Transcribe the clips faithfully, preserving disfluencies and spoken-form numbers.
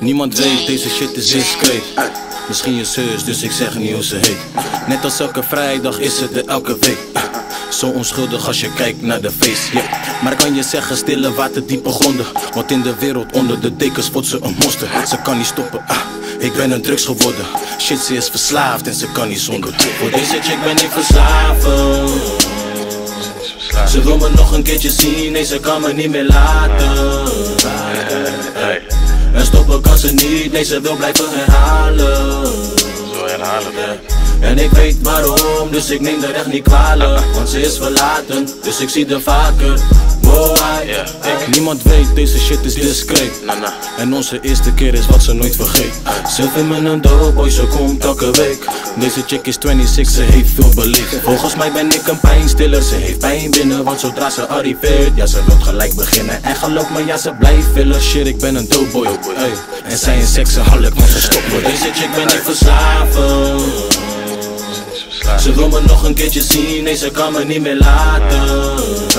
Niemand weet, deze shit is discreet. Misschien je zus, dus ik zeg niet hoe ze heet. Net als elke vrijdag is het er elke week. Zo onschuldig als je kijkt naar de face, yeah. Maar kan je zeggen, stille water diepe gronden. Want in de wereld onder de dekens wordt ze een monster. Ze kan niet stoppen, ah, ik ben een drugs geworden. Shit, ze is verslaafd en ze kan niet zonder. Voor deze chick ben ik verslaven. Ze wil me nog een keertje zien, nee ze kan me niet meer laten. En stoppen kan ze niet, nee ze wil blijven herhalen. Zo herhalen, yeah. En ik weet waarom, dus ik neem er echt niet kwalijk. Want ze is verlaten, dus ik zie er vaker. Wow, I, yeah. ik, niemand weet, deze shit is discreet. nah, nah. En onze eerste keer is wat ze nooit vergeet. Ze vindt me een doughboy, ze komt elke week. Deze chick is tweeëntwintig, ze heeft veel beleefd. Volgens mij ben ik een pijnstiller, ze heeft pijn binnen. Want zodra ze arriveert, ja ze wil gelijk beginnen. En geloof me, ja ze blijft willen. Shit, ik ben een doughboy, hey. En zij een seksenhalk, want ze stopt. Voor deze chick ben ik verslaven. Ze wil me nog een keertje zien, nee ze kan me niet meer laten.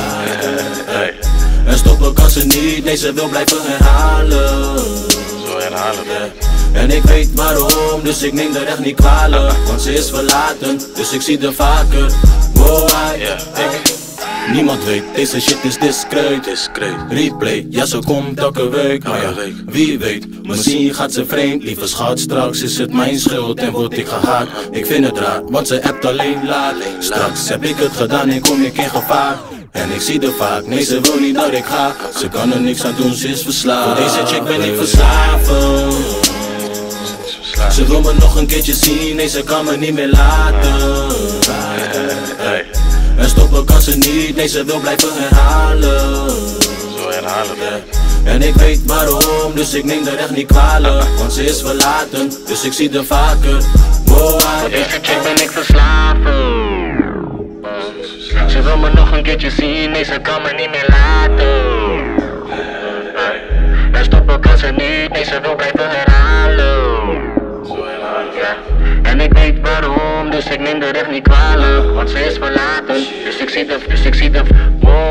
En stoppen kan ze niet, nee ze wil blijven herhalen. Zo herhalen, yeah. En ik weet waarom, dus ik neem er echt niet kwalijk. Want ze is verlaten, dus ik zie er vaker. Wow, I, yeah. ik, niemand weet, deze shit is discreet. discreet. Replay, ja ze komt elke week. Maar ja, wie weet, misschien gaat ze vreemd. Lieve schat, straks is het mijn schuld en word ik gehaat. Ik vind het raar, want ze appt alleen laat. Straks heb ik het gedaan en kom ik in gevaar. En ik zie er vaak, nee ze wil niet dat ik ga. Ze kan er niks aan doen, ze is verslaafd. Voor deze chick ben ik verslaven. Ze wil me nog een keertje zien, nee ze kan me niet meer laten. En stoppen kan ze niet, nee ze wil blijven herhalen. Zo herhalen, yeah. En ik weet waarom, dus ik neem er echt niet kwalijk. Want ze is verlaten, dus ik zie er vaker. Wow, I, voor deze chick ben ik verslaven. Ze wil me nog een keertje zien, nee ze kan me niet meer laten. En stoppen kan ze niet, nee ze wil blijven herhalen. Zo herhalen, ja. En ik weet waarom, dus ik neem er echt niet kwalijk. Want ze is verlaten, dus ik zie de, dus ik zie de, wow.